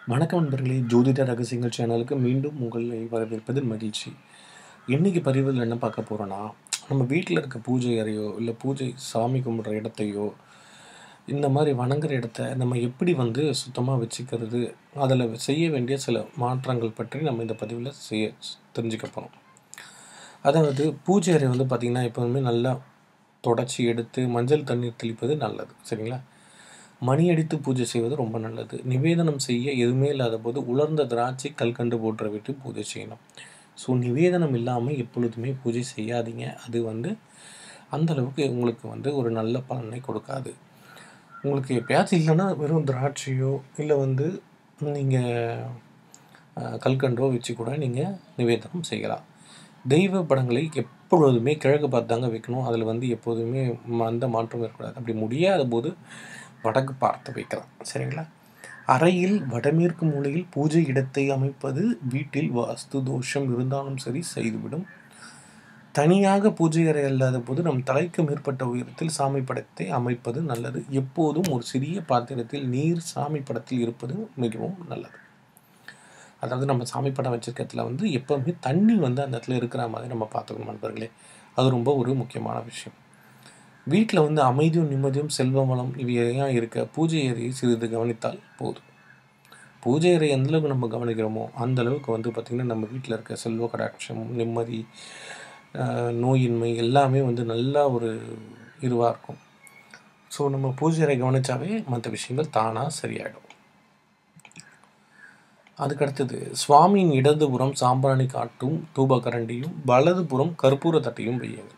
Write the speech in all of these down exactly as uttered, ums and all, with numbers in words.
வணக்கம் நண்பர்களே, ஜோதிட ரகசியங்கள் சேனலுக்கு மீண்டும் உங்களை வரவேற்பதில் மகிழ்ச்சி. இன்னைக்கு பதிவில் என்ன பார்க்க போகிறோன்னா, நம்ம வீட்டில் இருக்க பூஜை அறையோ இல்லை பூஜை சாமி கும்பிட்ற இடத்தையோ இந்த மாதிரி வணங்குற இடத்த நம்ம எப்படி வந்து சுத்தமாக வச்சுக்கிறது, அதில் செய்ய வேண்டிய சில மாற்றங்கள் பற்றி நம்ம இந்த பதிவில் செய்ய தெரிஞ்சுக்க போகிறோம். அதாவது பூஜை அறை வந்து பார்த்திங்கன்னா எப்போதுமே நல்லா தொடச்சி எடுத்து மஞ்சள் தண்ணீர் தெளிப்பது நல்லது, சரிங்களா? மணி அடித்து பூஜை செய்வது ரொம்ப நல்லது. நிவேதனம் செய்ய எதுவுமே இல்லாத போது உலர்ந்த திராட்சை கல்கண்டு போன்ற விட்டு பூஜை செய்யணும். ஸோ நிவேதனம் இல்லாமல் எப்பொழுதுமே பூஜை செய்யாதீங்க. அது வந்து அந்தளவுக்கு உங்களுக்கு வந்து ஒரு நல்ல பலனை கொடுக்காது. உங்களுக்கு எப்பயாச்சும் இல்லைன்னா வெறும் திராட்சையோ இல்லை வந்து நீங்கள் கல்கண்டோ வச்சு கூட நீங்கள் நிவேதனம் செய்யலாம். தெய்வ படங்களை எப்பொழுதுமே கிழக்கு பார்த்து தாங்க வைக்கணும். அதில் வந்து எப்போதுமே அந்த மாற்றம் இருக்கக்கூடாது. அப்படி முடியாத போது வடக்கு பார்த்து வைக்கலாம், சரிங்களா? அறையில் வடமேற்கு மூலையில் பூஜை இடத்தை அமைப்பது வீட்டில் வாஸ்து தோஷம் இருந்தாலும் சரி செய்துவிடும். தனியாக பூஜை அறை அல்லாத போது நம் தலைக்கு மேற்பட்ட உயரத்தில் சாமி படத்தை அமைப்பது நல்லது. எப்போதும் ஒரு சிறிய பாத்திரத்தில் நீர் சாமி படத்தில் இருப்பது மிகவும் நல்லது. அதாவது நம்ம சாமி படம் வச்சிருக்கிறதுல வந்து எப்போவுமே தண்ணி வந்து அந்த இடத்துல இருக்கிற மாதிரி நம்ம பார்த்துக்கணும் நண்பர்களே. அது ரொம்ப ஒரு முக்கியமான விஷயம். வீட்டில் வந்து அமைதியும் நிம்மதியும் செல்வ வளம் இவையெல்லாம் இருக்க பூஜை அறையை சிறிது கவனித்தால் போதும். பூஜை அறை எந்தளவுக்கு நம்ம கவனிக்கிறோமோ அந்த அளவுக்கு வந்து பார்த்திங்கன்னா நம்ம வீட்டில் இருக்க செல்வ கடாட்சம், நிம்மதி, நோயின்மை எல்லாமே வந்து நல்லா ஒரு இதுவாக இருக்கும். ஸோ நம்ம பூஜை அறை கவனித்தாவே மற்ற விஷயங்கள் தானாக சரியாயிடும். அதுக்கடுத்தது, சுவாமியின் இடதுபுறம் சாம்பிராணி காட்டும் தூபகரண்டியும் வலதுபுறம் கற்பூர தட்டையும் வையுங்கள்.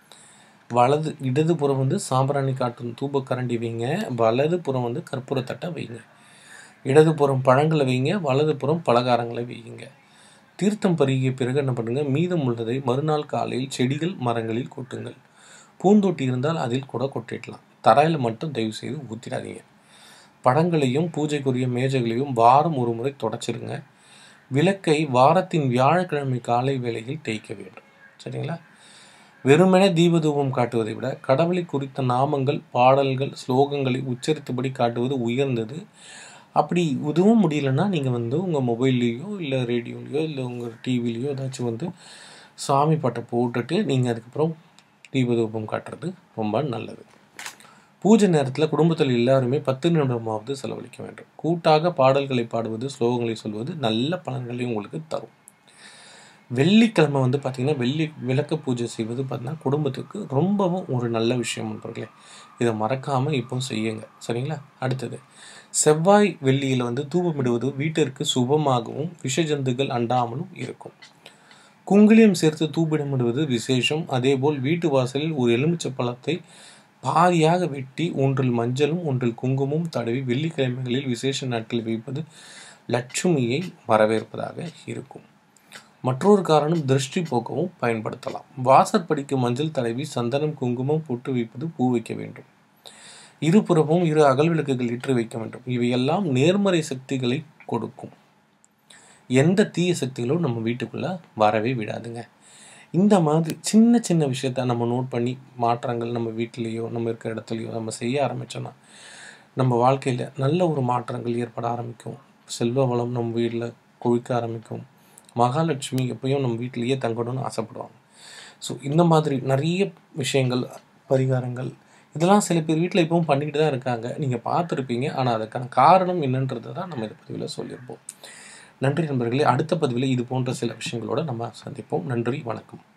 வலது இடதுபுறம் வந்து சாம்பிராணி காட்டும் தூபக்கரண்டி வைங்க, வலதுபுறம் வந்து கற்பூரத்தட்டை வைங்க. இடதுபுறம் பழங்களை வைங்க, வலதுபுறம் பலகாரங்களை வையுங்க. தீர்த்தம் பருகிய பிறகு என்ன பண்ணுங்க, மீதம் உள்ளதை மறுநாள் காலையில் செடிகள் மரங்களில் கொட்டுங்கள். பூந்தொட்டி இருந்தால் அதில் கூட கொட்டிடலாம். தரையில் மட்டும் தயவு செய்து ஊற்றிடாதீங்க. படங்களையும் பூஜைக்குரிய மேஜைகளையும் வாரம் ஒரு முறை தொடச்சிருங்க. விளக்கை வாரத்தின் வியாழக்கிழமை காலை வேளையில் தேய்க்க வேண்டும், சரிங்களா? வெறுமென தீபதூபம் காட்டுவதை விட கடவுளை குறித்த நாமங்கள், பாடல்கள், ஸ்லோகங்களை உச்சரித்தபடி காட்டுவது உயர்ந்தது. அப்படி எதுவும் முடியலன்னா நீங்கள் வந்து உங்கள் மொபைல்லையோ இல்லை ரேடியோலையோ இல்லை உங்கள் டிவிலையோ ஏதாச்சும் வந்து சாமி பாட்டை போட்டுட்டு நீங்கள் அதுக்கப்புறம் தீபதூபம் காட்டுறது ரொம்ப நல்லது. பூஜை நேரத்தில் குடும்பத்தில் எல்லாருமே பத்து நிமிடமாவது செலவழிக்க வேண்டும். கூட்டாக பாடல்களை பாடுவது, ஸ்லோகங்களை சொல்வது நல்ல பலன்களை உங்களுக்கு தரும். வெள்ளிக்கிழமை வந்து பார்த்திங்கன்னா வெள்ளி விளக்கு பூஜை செய்வது பார்த்திங்கன்னா குடும்பத்துக்கு ரொம்பவும் ஒரு நல்ல விஷயம் நண்பர்களே. இதை மறக்காமல் இப்போ செய்யுங்க, சரிங்களா? அடுத்தது, செவ்வாய் வெள்ளியில் வந்து தூபமிடுவது வீட்டிற்கு சுபமாகவும் விஷஜந்துகள் அண்டாமலும் இருக்கும். குங்குலியம் சேர்த்து தூபமிடுவது விசேஷம். அதேபோல் வீட்டு வாசலில் ஒரு எலுமிச்சை பழத்தை பாதியாக வெட்டி ஒன்றில் மஞ்சளும் ஒன்றில் குங்குமமும் தடவி வெள்ளிக்கிழமைகளில் விசேஷ நாட்களில் வைப்பது லட்சுமியை வரவேற்பதாக இருக்கும். மற்றொரு காரணம், திருஷ்டி போக்கவும் பயன்படுத்தலாம். வாசற்படிக்கு மஞ்சள் தடவி சந்தனம் குங்குமம் போட்டு வைப்பது பூ வைக்க வேண்டும். இருபுறமும் இரு அகல் விளக்குகள் ஏற்றி வைக்க வேண்டும். இவையெல்லாம் நேர்மறை சக்திகளை கொடுக்கும். எந்த தீய சக்திகளும் நம்ம வீட்டுக்குள்ள வரவே விடாதுங்க. இந்த மாதிரி சின்ன சின்ன விஷயத்த நம்ம நோட் பண்ணி மாற்றங்கள் நம்ம வீட்டிலேயோ நம்ம இருக்கிற இடத்துலையோ நம்ம செய்ய ஆரம்பித்தோன்னா நம்ம வாழ்க்கையில் நல்ல ஒரு மாற்றங்கள் ஏற்பட ஆரம்பிக்கும். செல்வ வளம் நம்ம வீட்டில் கொழிக்க ஆரம்பிக்கும். மகாலட்சுமி எப்பயும் நம்ம வீட்டிலேயே தங்கணும்னு ஆசைப்படுவாங்க. ஸோ இந்த மாதிரி நிறைய விஷயங்கள், பரிகாரங்கள் இதெல்லாம் சில பேர் வீட்டில் இப்பவும் பண்ணிக்கிட்டு தான் இருக்காங்க. நீங்கள் பார்த்துருப்பீங்க. ஆனால் அதுக்கான காரணம் என்னன்றது தான் நம்ம இந்த பதிவில் சொல்லியிருப்போம். நன்றி நண்பர்களே. அடுத்த பதிவில் இது போன்ற சில விஷயங்களோடு நம்ம சந்திப்போம். நன்றி, வணக்கம்.